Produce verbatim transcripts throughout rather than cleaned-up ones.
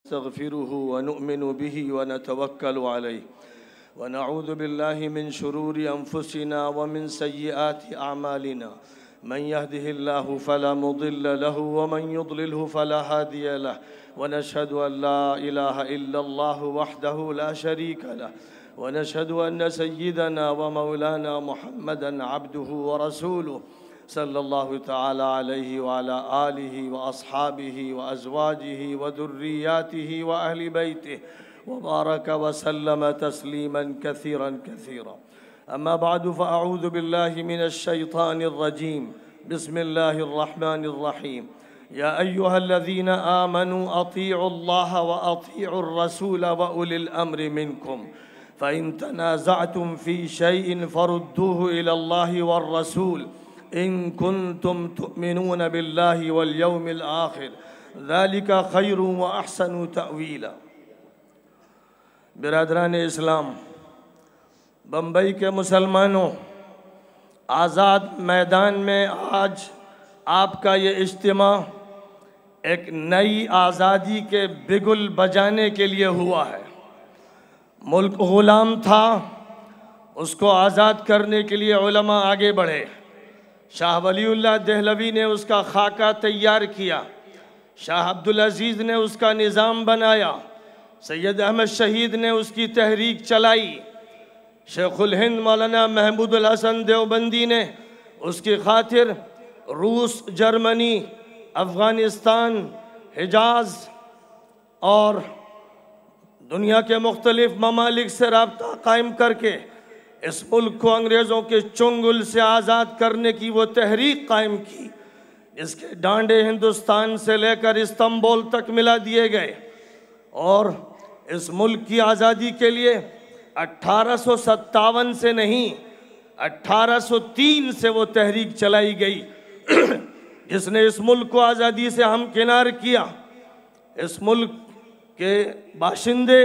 नस्तगफिरुहु व नुअमिनु बिही व नतवक्कलु अलैहि व नऊज़ु बिल्लाहि मिन शुरूरि अनफुसिना व मिन सय्यिआति अअमालिना मन यहदिहिल्लाहु फला मुदिल्ल लहु व मन युद्लिलहु फला हादिय लहु व नशहदु अन ला इलाहा इल्लल्लाहु वहदहु ला शरीक लहु व नशहदु अन्न सय्यिदना व मौलाना मुहम्मदन अब्दुहु व रसूलुहु सल्लल्लाहु तआला अलैहि व अला आलिहि व अस्हाबिहि व अज़वाजिहि व दुर्रियातिहि व अहलि बैतिहि व बारक व सल्लम तस्लीमन कसीरन कसीरा। अम्मा बअदु फ़अऊज़ु बिल्लाहि मिनश शैतानिर रजीम। बिस्मिल्लाहिर रहमानिर रहीम। या अय्युहल्लज़ीना आमनू अतीउल्लाह व अतीउर रसूल व उलिल अम्रि मिनकुम फ़इन तनाज़अतुम फ़ी शैइन फ़रुद्दूहु इलल्लाहि वर रसूल इन कुन्तुम तुमिनून बिल्लाहि वल यौमिल आखिर ज़ालिका खैरुन व अहसनु तअवीला। बिरादरान इस्लाम, बम्बई के मुसलमानों, आज़ाद मैदान में आज आपका ये इज्तिमा एक नई आज़ादी के बिगुल बजाने के लिए हुआ है। मुल्क गुलाम था, उसको आज़ाद करने के लिए उलमा आगे बढ़े। शाह वलीउल्लाह देहलवी ने उसका खाका तैयार किया, शाह अब्दुल अजीज़ ने उसका निज़ाम बनाया, सैयद अहमद शहीद ने उसकी तहरीक चलाई, शेखुल हिंद मौलाना महमूदुल हसन देवबंदी ने उसकी खातिर रूस, जर्मनी, अफ़गानिस्तान, हिजाज और दुनिया के मुख्तलिफ ममालिक से रब्ता कायम करके इस मुल्क को अंग्रेज़ों के चुंगल से आज़ाद करने की वो तहरीक कायम की। इसके डांडे हिंदुस्तान से लेकर इस्तांबुल तक मिला दिए गए और इस मुल्क की आज़ादी के लिए अट्ठारह सौ सत्तावन से नहीं, अट्ठारह सौ तीन से वो तहरीक चलाई गई जिसने इस मुल्क को आज़ादी से हमकिनार किया। इस मुल्क के बाशिंदे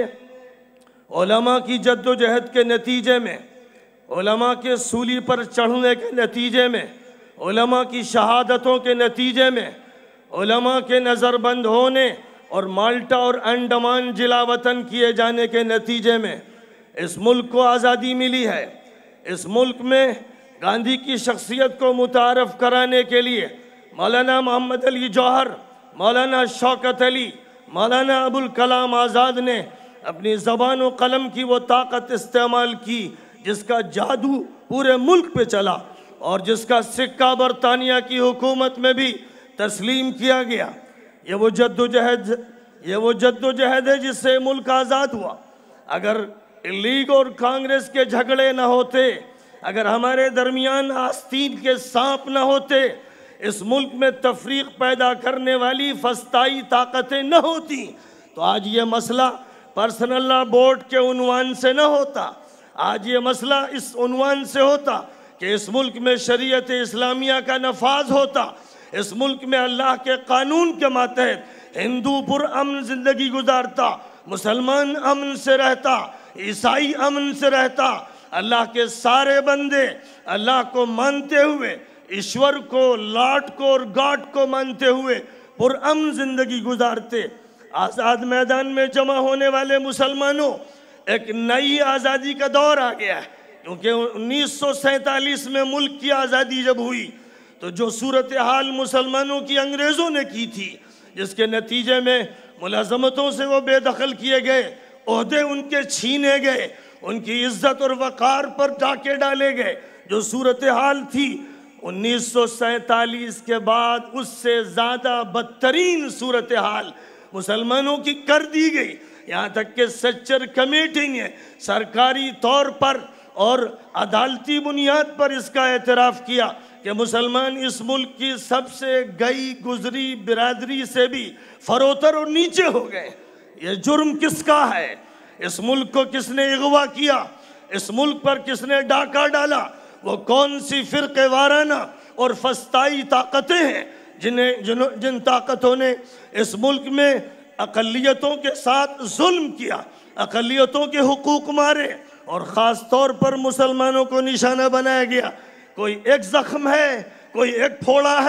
उलमा की जद्दोजहद के नतीजे में, उलमा के सूली पर चढ़ने के नतीजे में, उलमा की शहादतों के नतीजे में, उलमा के नज़रबंद होने और माल्टा और अंडमान जिला वतन किए जाने के नतीजे में इस मुल्क को आज़ादी मिली है। इस मुल्क में गांधी की शख्सियत को मुतारफ़ कराने के लिए मौलाना मोहम्मद अली जौहर, मौलाना शौकत अली, मौलाना अबुल कलाम आज़ाद ने अपनी ज़बान व कलम की वो ताकत इस्तेमाल की जिसका जादू पूरे मुल्क पे चला और जिसका सिक्का बरतानिया की हुकूमत में भी तस्लीम किया गया। ये वो जद्दोजहद ये वो जद्दोजहद है जिससे मुल्क आज़ाद हुआ। अगर लीग और कांग्रेस के झगड़े न होते, अगर हमारे दरमियान आस्तीन के सांप न होते, इस मुल्क में तफरीक पैदा करने वाली फस्ताई ताकतें न होती, तो आज ये मसला पर्सनल लॉ बोर्ड के उन्वान से न होता। आज ये मसला इस उन्वान से होता कि इस मुल्क में शरीयत इस्लामिया का नफाज होता, इस मुल्क में अल्लाह के कानून के मातहत हिंदू पुरअमन जिंदगी गुजारता, मुसलमान अमन से रहता, ईसाई अमन से रहता, अल्लाह के सारे बंदे अल्लाह को मानते हुए, ईश्वर को, लॉर्ड को और गॉड को मानते हुए पुरअमन जिंदगी गुजारते। आज़ाद मैदान में जमा होने वाले मुसलमानों, एक नई आज़ादी का दौर आ गया है, क्योंकि उन्नीस सौ सैंतालीस में मुल्क की आज़ादी जब हुई तो जो सूरत हाल मुसलमानों की अंग्रेज़ों ने की थी, जिसके नतीजे में मुलाजमतों से वो बेदखल किए गए, ओहदे उनके छीने गए, उनकी इज्जत और वक़ार पर डाके डाले गए, जो सूरत हाल थी उन्नीस सौ सैंतालीस के बाद उससे ज़्यादा बदतरीन सूरत हाल मुसलमानों की कर दी गई। यहाँ तक कि सच्चर कमेटी ने सरकारी तौर पर और अदालती बुनियाद पर इसका एतराफ़ किया कि मुसलमान इस मुल्क की सबसे गई गुजरी बिरादरी से भी फरोतर और नीचे हो गए। ये जुर्म किसका है? इस मुल्क को किसने अगवा किया? इस मुल्क पर किसने डाका डाला? वो कौन सी फ़िरक़े वाराना और फस्ताई ताकतें हैं जिन्हें जिन जिन ताकतों ने इस मुल्क में अक़लियतों के साथ जुल्म किया, अक़लियतों के हुकूक मारे और ख़ास तौर पर मुसलमानों को निशाना बनाया गया। कोई एक ज़ख्म है, कोई एक फोड़ा है,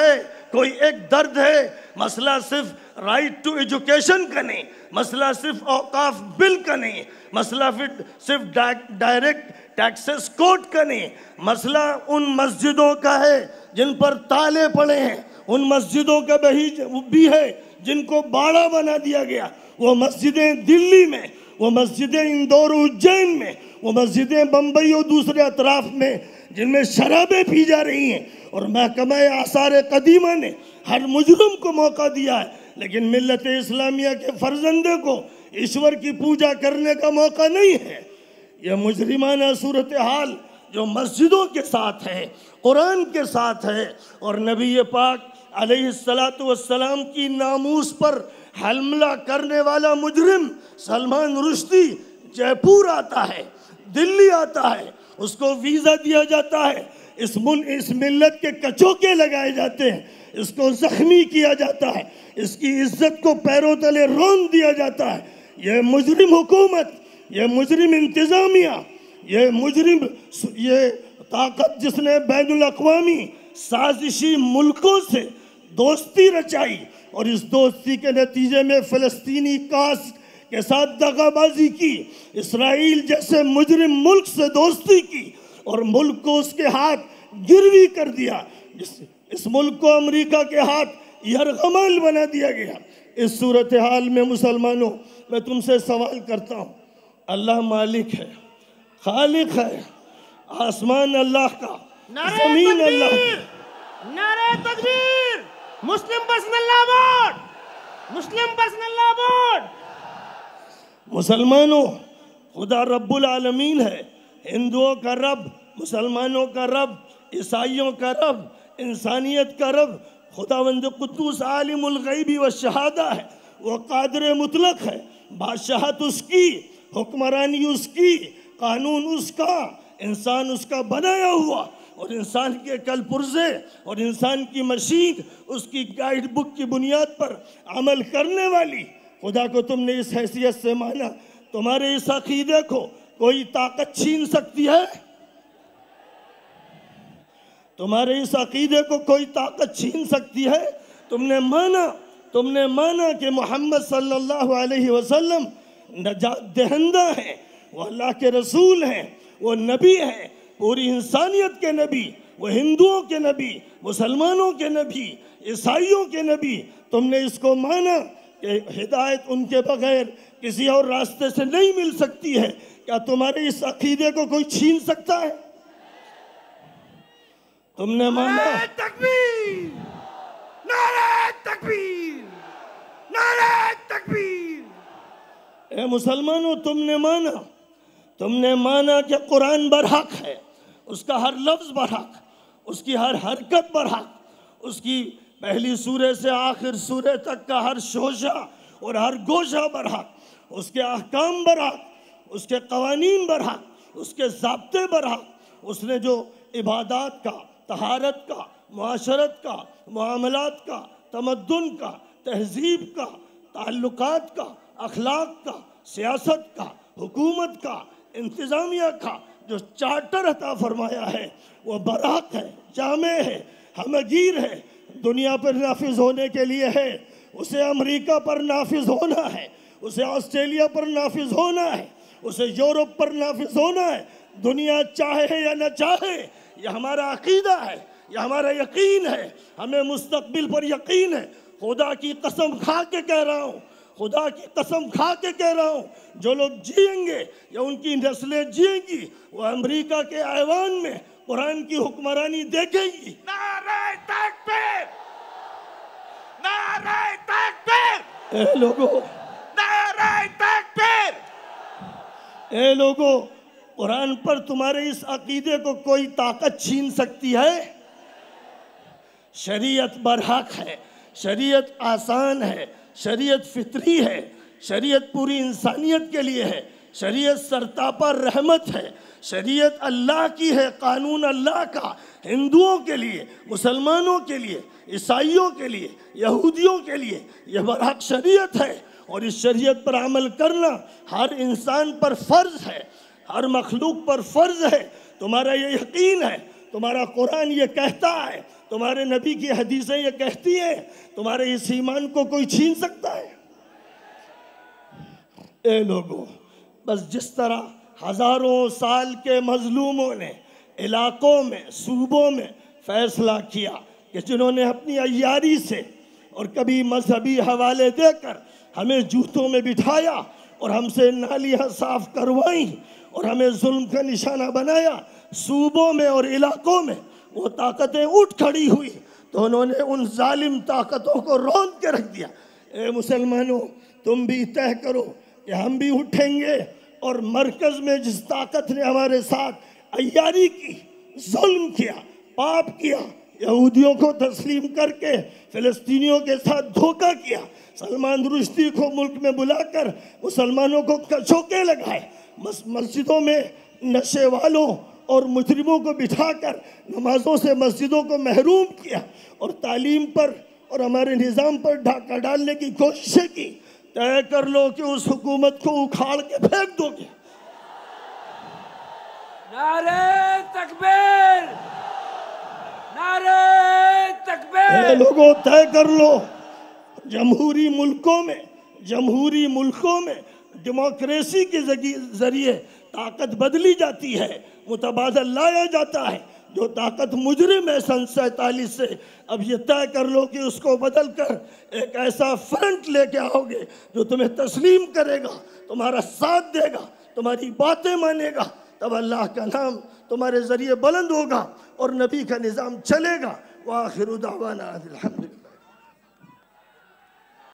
कोई एक दर्द है। मसला सिर्फ राइट टू एजुकेशन का नहीं, मसला सिर्फ औकाफ बिल का नहीं, मसला फिर सिर्फ डायरेक्ट टैक्सेस कोड का नहीं, मसला उन मस्जिदों का है जिन पर ताले पड़े हैं, उन मस्जिदों का भी है जिनको बाड़ा बना दिया गया। वो मस्जिदें दिल्ली में, वो मस्जिदें इंदौर उज्जैन में, वो मस्जिदें बम्बई और दूसरे अतराफ में जिनमें शराबें पी जा रही हैं। और महकमा आसार कदीमा ने हर मुजरिम को मौका दिया है, लेकिन मिल्लत इस्लामिया के फर्जंदे को ईश्वर की पूजा करने का मौका नहीं है। यह मुजरिमाना सूरत हाल जो मस्जिदों के साथ है, कुरान के साथ है, और नबी पाक अलैहिस्सलातु वस्सलाम की नामूस पर हमला करने वाला मुजरिम सलमान रुश्दी जयपुर आता है, दिल्ली आता है, उसको वीज़ा दिया जाता है, इस मुल इस मिल्लत के कचोके लगाए जाते हैं, इसको जख्मी किया जाता है, इसकी इज्जत को पैरों तले रौंद दिया जाता है। यह मुजरिम हुकूमत, यह मुजरिम इंतज़ामिया, यह मुजरिम ये ताकत जिसने बैनुल अक़वामी साजिशी मुल्कों से दोस्ती रचाई और इस दोस्ती के नतीजे में फ़लस्तीनी कास्ट के साथ दगाबाजी की, इसराइल जैसे मुजरिम मुल्क से दोस्ती की और मुल्क को उसके हाथ गिरवी कर दिया। इस, इस मुल्क को अमेरिका के हाथ यरगमाल बना दिया गया। इस सूरत हाल में मुसलमानों, मैं तुमसे सवाल करता हूँ, अल्लाह मालिक है, खालिक है, आसमान अल्लाह का, जमीन अल्लाह की। नारे तकबीर, Muslim personal law board, Muslim personal law board. मुसलमानों, खुदा रब्बुल आलमीन है, हिंदुओं का रब, मुसलमानों का रब, ईसाइयों का रब, इंसानियत का रब खुदावंद कुद्दूस आलिमुल गैबी व शहादा है। वो कादिर मुतलक है, बादशाहत उसकी, हुक्मरानी उसकी, कानून उसका, इंसान उसका बनाया हुआ, और इंसान के कल पुर्जे और इंसान की मशीन उसकी गाइड बुक की बुनियाद पर अमल करने वाली। खुदा को तुमने इस हैसियत से माना, तुम्हारे इस अकीदे को कोई ताकत छीन सकती है? तुम्हारे इस अकीदे को कोई ताकत छीन सकती है? तुमने माना, तुमने माना कि मोहम्मद सल्लल्लाहु अलैहि वसल्लम नजात दहिंदा हैं, वो अल्लाह के रसूल हैं, वो नबी हैं, पूरी इंसानियत के नबी, वो हिंदुओं के नबी, मुसलमानों के नबी, ईसाइयों के नबी। तुमने इसको माना कि हिदायत उनके बगैर किसी और रास्ते से नहीं मिल सकती है। क्या तुम्हारे इस अकीदे को कोई छीन सकता है? तुमने माना? नारे तकबीर, नारे तकबीर, नारे तकबीर। ए मुसलमानों, तुमने माना, तुमने माना कि कुरान बरहक है, उसका हर लफ्ज़ बरहक, उसकी हर हरकत बरहक, उसकी पहली सूरे से आखिर सूरे तक का हर शोशा और हर गोशा बरहक, उसके अहकाम बरहक, उसके कवानीन बरहक, उसके ज़ाब्ते बरहक, उसने जो इबादत का, तहारत का, मुआशरत का, मुआमलात का, तमद्दुन का, तहजीब का, ताल्लुकात का, अखलाक का, सियासत का, हुकूमत का, इंतज़ामिया का जो चार्टर अता फरमाया है, वो बरहक है, जामे है, हमगीर है, दुनिया पर नाफिज होने के लिए है। उसे अमेरिका पर नाफिज होना है, उसे ऑस्ट्रेलिया पर नाफिज होना है, उसे यूरोप पर नाफिज होना है, दुनिया चाहे या न चाहे। यह हमारा अकीदा है, यह हमारा यकीन है, हमें मुस्तकबिल पर यकीन है। खुदा की कसम खा के कह रहा हूँ, खुदा की कसम खा के कह रहा हूँ, जो लोग जिएंगे या उनकी नस्लें जिएंगी, वो अमेरिका के ऐवान में कुरान की हुक्मरानी देखेंगी। नारे तकबीर, नारे तकबीर। ए लोगों, नारे तकबीर। ए लोगों, कुरान पर तुम्हारे इस अकीदे को कोई ताकत छीन सकती है? शरीयत बरहक है, शरीयत आसान है, शरीयत फितरी है, शरीयत पूरी इंसानियत के लिए है, शरीयत सरतापा रहमत है, शरीयत अल्लाह की है, कानून अल्लाह का, हिंदुओं के लिए, मुसलमानों के लिए, ईसाइयों के लिए, यहूदियों के लिए यह बरहक शरीयत है। और इस शरीयत पर अमल करना हर इंसान पर फ़र्ज है, हर मखलूक पर फ़र्ज है। तुम्हारा ये यकीन है, तुम्हारा कुरान ये कहता है, तुम्हारे नबी की हदीसें ये कहती हैं, तुम्हारे इस ईमान को कोई छीन सकता है? ए लोगों, बस जिस तरह हजारों साल के मजलूमों ने इलाकों में, सूबों में फैसला किया कि जिन्होंने अपनी अय्यारी से और कभी मजहबी हवाले देकर हमें जूतों में बिठाया और हमसे नालियां साफ करवाई और हमें जुल्म का निशाना बनाया, सूबों में और इलाकों में वो ताकतें उठ खड़ी हुई तो उन्होंने उन जालिम ताकतों को रौंद के रख दिया। ए मुसलमानों, तुम भी तय करो कि हम भी उठेंगे और मरकज में जिस ताकत ने हमारे साथ अय्यारी की, जुल्म किया, पाप किया, यहूदियों को तस्लीम करके फिलिस्तीनियों के साथ धोखा किया, सलमान रुश्दी को मुल्क में बुलाकर मुसलमानों को कचोके लगाए, मस्जिदों में नशे वालों और मुजरिमों को बिठाकर नमाजों से मस्जिदों को महरूम किया और तालीम पर और हमारे निज़ाम पर डाका डालने की कोशिशें की। तय कर लो कि उस हुकूमत को उखाड़ के फेंक दोगे। नारे तकबीर, नारे तकबीर। लोगों, तय कर लो। जमहूरी मुल्कों में जमहूरी मुल्कों में डेमोक्रेसी के जरिए ताकत बदली जाती है, मुतबादल लाया जाता है। जो ताकत मुजरिम है सन सैतालीस से, अब ये तय कर लो कि उसको बदल कर एक ऐसा फ्रंट लेके आओगे जो तुम्हें तस्लीम करेगा, तुम्हारा साथ देगा, तुम्हारी बातें मानेगा। तब अल्लाह का नाम तुम्हारे ज़रिए बुलंद होगा और नबी का निज़ाम चलेगा। वाखिरु दावाना अल्हम्दुलिल्लाह।